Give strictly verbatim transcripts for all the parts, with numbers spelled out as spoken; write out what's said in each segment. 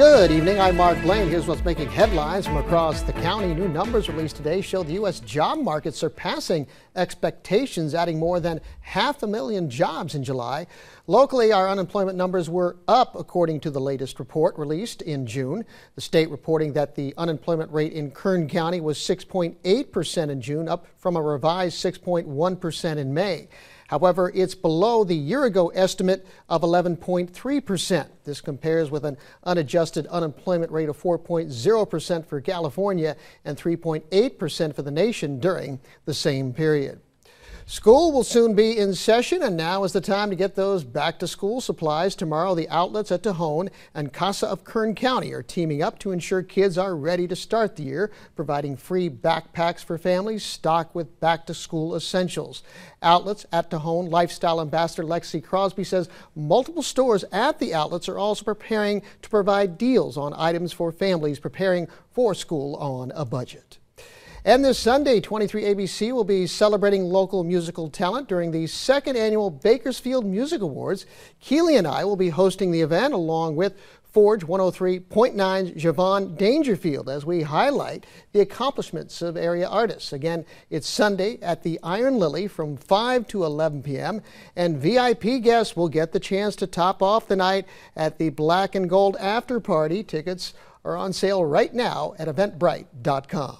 Good evening, I'm Mark Blaine. Here's what's making headlines from across the county. New numbers released today show the U S job market surpassing expectations, adding more than half a million jobs in July. Locally, our unemployment numbers were up, according to the latest report released in June. The state reporting that the unemployment rate in Kern County was six point eight percent in June, up from a revised six point one percent in May. However, it's below the year-ago estimate of eleven point three percent. This compares with an unadjusted unemployment rate of four point zero percent for California and three point eight percent for the nation during the same period. School will soon be in session, and now is the time to get those back-to-school supplies. Tomorrow, the outlets at Tejon and Casa of Kern County are teaming up to ensure kids are ready to start the year, providing free backpacks for families stocked with back-to-school essentials. Outlets at Tejon Lifestyle Ambassador Lexi Crosby says multiple stores at the outlets are also preparing to provide deals on items for families preparing for school on a budget. And this Sunday, twenty-three A B C will be celebrating local musical talent during the second annual Bakersfield Music Awards. Keely and I will be hosting the event along with Forge one oh three point nine's Javon Dangerfield as we highlight the accomplishments of area artists. Again, it's Sunday at the Iron Lily from five to eleven p m and V I P guests will get the chance to top off the night at the Black and Gold After Party. Tickets are on sale right now at eventbrite dot com.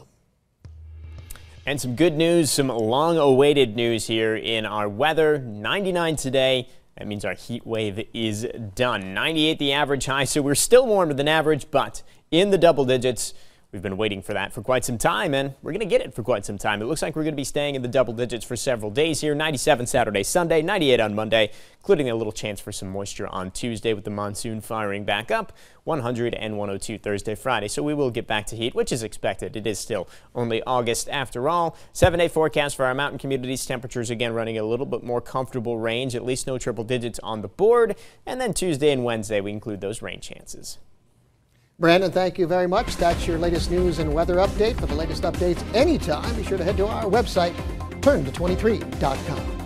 And some good news, some long-awaited news here in our weather. ninety-nine today. That means our heat wave is done. ninety-eight the average high, so we're still warmer than average, but in the double digits. We've been waiting for that for quite some time, and we're going to get it for quite some time. It looks like we're going to be staying in the double digits for several days here. ninety-seven Saturday, Sunday, ninety-eight on Monday, including a little chance for some moisture on Tuesday with the monsoon firing back up. one hundred and one oh two Thursday, Friday. So we will get back to heat, which is expected. It is still only August after all. Seven-day forecast for our mountain communities. Temperatures again running a little bit more comfortable range, at least no triple digits on the board. And then Tuesday and Wednesday, we include those rain chances. Brandon, thank you very much. That's your latest news and weather update. For the latest updates anytime, be sure to head to our website, turn to twenty-three dot com.